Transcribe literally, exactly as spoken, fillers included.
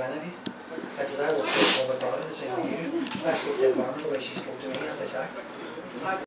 enemies. I said, I worked for a public body the same as you. I spoke to a farmer the way she spoke to me, and it's act.